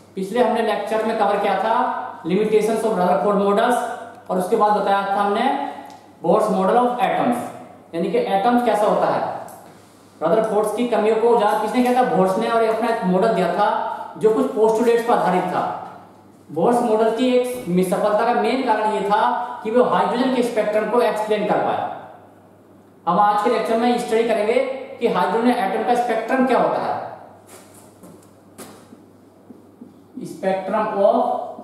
पिछले हमने लेक्चर में कवर किया था लिमिटेशंस ऑफ रदरफोर्ड मॉडल्स, और उसके बाद बताया था हमने बोर्स मॉडल ऑफ एटम्स, यानी कि एटम्स कैसा होता है। रदरफोर्ड की कमियों को जहां किसने किया था, बोर्स ने, और अपना एक मॉडल दिया था जो कुछ पोस्टुलेट्स पर आधारित था। बोर्स मॉडल की एक सफलता का मेन कारण ये था कि वो हाइड्रोजन के स्पेक्ट्रम को एक्सप्लेन कर पाया। हम आज के लेक्चर में स्टडी करेंगे कि हाइड्रोजन एटम का स्पेक्ट्रम क्या होता है। Spectrum of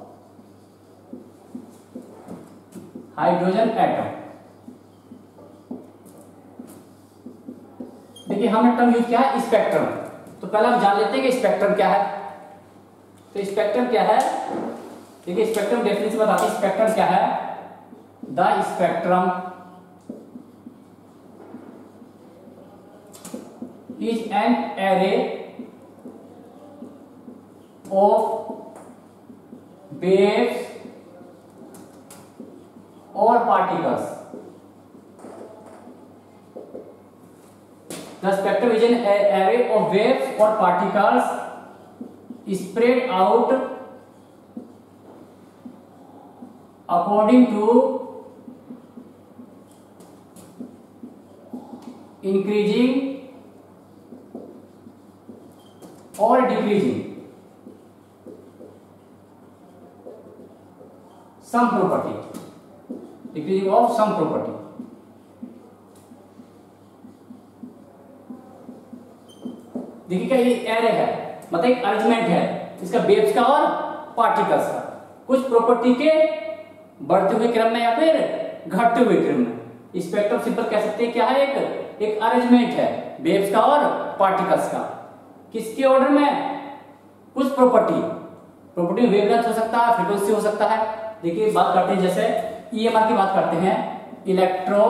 hydrogen atom. देखिए हमने टर्म यूज किया है स्पेक्ट्रम, तो पहले हम जान लेते हैं कि स्पेक्ट्रम क्या है। तो स्पेक्ट्रम क्या है, देखिए स्पेक्ट्रम डेफिनेशन बताते हैं। स्पेक्ट्रम क्या है, the spectrum is an array of waves और particles. The spectrum is an array of waves or particles spread out according to increasing or decreasing some property, decreasing of some property। देखिए क्या ये array है, मतलब एक arrangement है इसका waves का और पार्टिकल्स का, कुछ प्रॉपर्टी के बढ़ते हुए क्रम में या फिर घटते हुए क्रम में। स्पेक्ट्रम सिंपल कह सकते हैं क्या है, एक अरेंजमेंट है वेव्स का और पार्टिकल्स का। किसके ऑर्डर में, कुछ प्रॉपर्टी वेवलेंथ हो सकता है, फ्रीक्वेंसी हो सकता है। देखिए बात करते हैं, जैसे ईएमआर की बात करते हैं, इलेक्ट्रो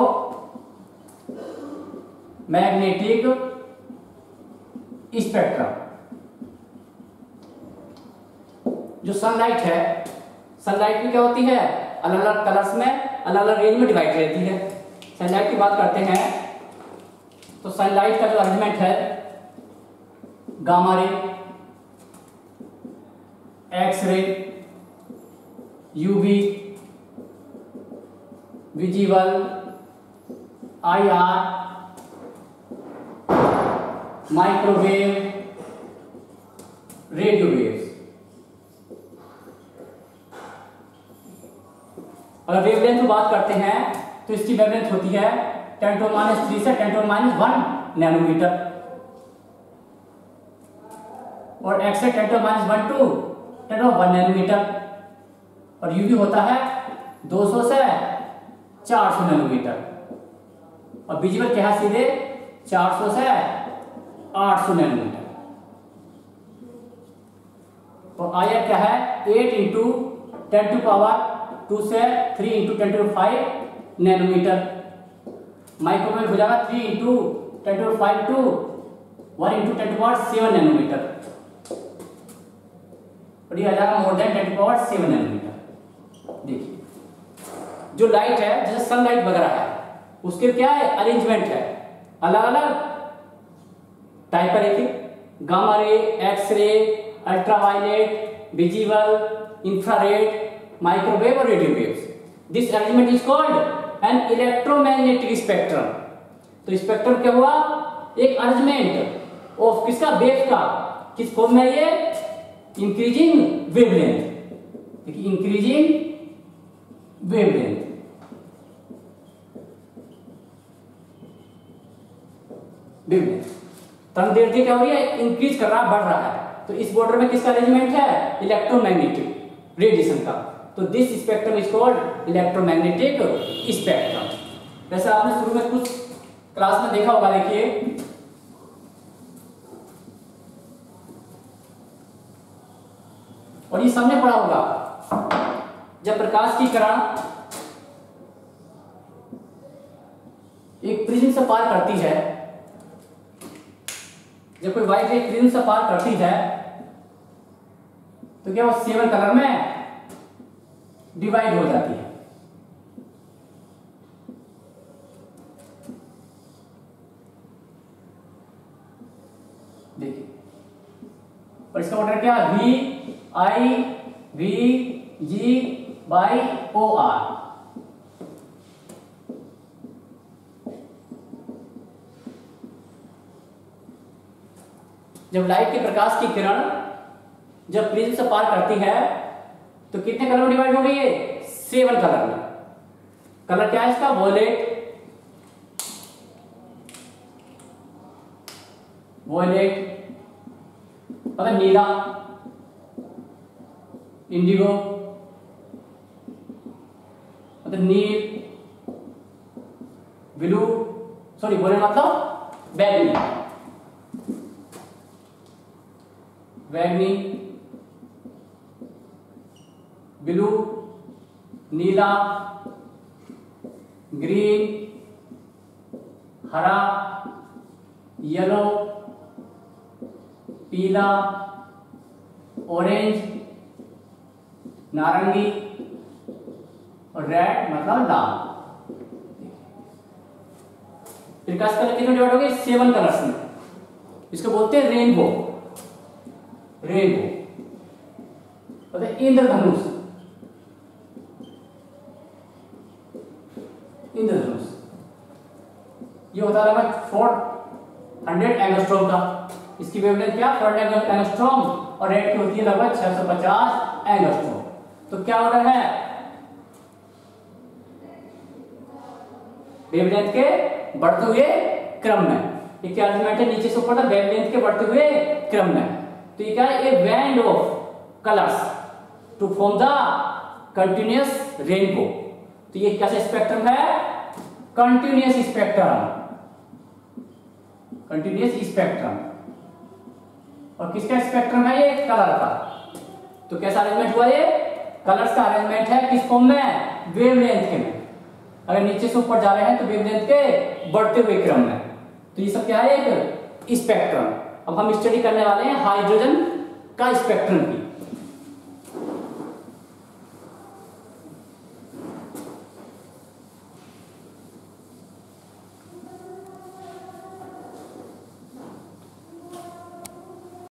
मैग्नेटिक स्पेक्ट्रम। जो सनलाइट है, सनलाइट में क्या होती है, अलग अलग कलर्स में अलग अलग रेंज में डिवाइड रहती है। सनलाइट की बात करते हैं तो सनलाइट का जो अरेंजमेंट है, gamma ray, X ray, UV, visible, IR, microwave, radio waves. अगर वेवलेंथ की बात करते हैं तो इसकी वेवलेंथ होती है 10⁻³ से 10⁻⁻1 नैनोमीटर, और एक्स रे 10⁻1 to 10⁻1 नैनोमीटर, और यूवी होता है 200 से 400 नैनोमीटर, और विजिबल क्या है सीधे 400 से 800 नैनोमीटर। और आईआर क्या है 8 × 10⁻² से 3 × 10⁵ नैनोमीटर। माइक्रोवेव हो जाएगा 3 × 10⁵ to 1 × 10⁷ नैनोमीटर, और ये आ जाएगा मोर देन 10⁷ नैनोमीटर। देखिए जो लाइट है, जैसे सनलाइट वगैरह है, उसके क्या है अरेंजमेंट है, अलग अलग टाइप का। देखिए gamma ray, X ray, ultraviolet, visible, infrared, microwave और radio waves. This arrangement is called an electromagnetic spectrum. तो स्पेक्ट्रम क्या हुआ, एक अरेंजमेंट ऑफ किसका, वेव का। किस फॉर्म में ये, इंक्रीजिंग वेवलेंथ। देखिए इंक्रीजिंग वेवलेंथ, तरंग दैर्ध्य क्या हो रही है, इंक्रीज कर रहा है, बढ़ रहा है। तो इस बॉर्डर में किसका अरेंजमेंट है, इलेक्ट्रोमैग्नेटिक रेडिएशन का। तो this spectrum is called electromagnetic spectrum. जैसे आपने शुरू में कुछ क्लास में देखा होगा, देखिए और ये सबने पढ़ा होगा, जब प्रकाश की किरण एक प्रिज्म से पार करती है, जब कोई वाइट रे प्रिज्म से पार करती है तो क्या वो 7 कलर में डिवाइड हो जाती है। देखिए, और इसका ऑर्डर क्या, V IVG/OR। जब लाइट के प्रकाश की किरण जब प्रिज्म से पार करती है तो कितने कलर में डिवाइड हो गई है? 7 कलर में। कलर क्या है इसका? वॉयलेट, मतलब नीला, इंडिगो मतलब नील, ब्लू, सॉरी वॉयलेट मतलब बैगनी, ब्लू, नीला, ग्रीन, हरा, येलो, पीला, ऑरेंज, नारंगी और रेड मतलब लाल। प्रकाश कलर कितने डिवाइड हो गए? 7 कलर्स में। इसको बोलते हैं रेनबो। मतलब इंद्रधनुष। ये होता है लगभग 400 एंगस्ट्रॉम का। इसकी वेवलेंथ क्या? 400 एंगस्ट्रॉम और रेड की होती है लगभग 650 एंगस्ट्रॉम। तो क्या ऑर्डर है? वेवलेंथ के बढ़ते हुए क्रम में। ये क्या अरेंजमेंट है? नीचे से ऊपर तक वेवलेंथ के बढ़ते हुए क्रम में। तो ये क्या है? A band of colours to form the continuous rainbow. तो ये कैसा स्पेक्ट्रम है? Continuous spectrum. और किसका स्पेक्ट्रम है? ये कलर का। तो कैसा अरेंजमेंट हुआ? ये कलर्स का अरेंजमेंट है। किस फॉर्म में? वेवलेंथ के में। अगर नीचे से ऊपर जा रहे हैं तो वेवलेंथ के बढ़ते हुए क्रम में। तो ये सब क्या है? एक स्पेक्ट्रम। अब हम स्टडी करने वाले हैं हाइड्रोजन का स्पेक्ट्रम की।